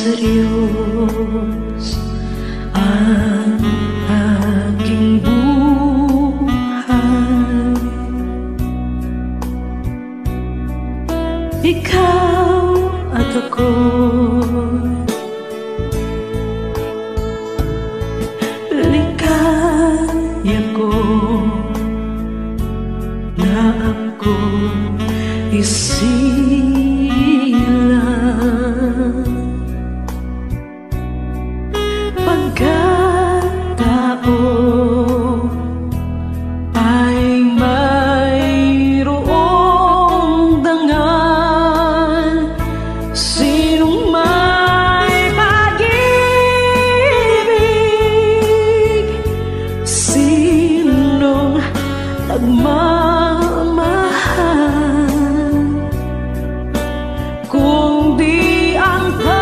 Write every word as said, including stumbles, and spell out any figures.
Diyos ang aking buhay. Ikaw at ako, ligaya ko na ako isilang. Pagkatao ay mayroong dangal, sinong may pag-ibig, sinong nagmamahal, kung di ang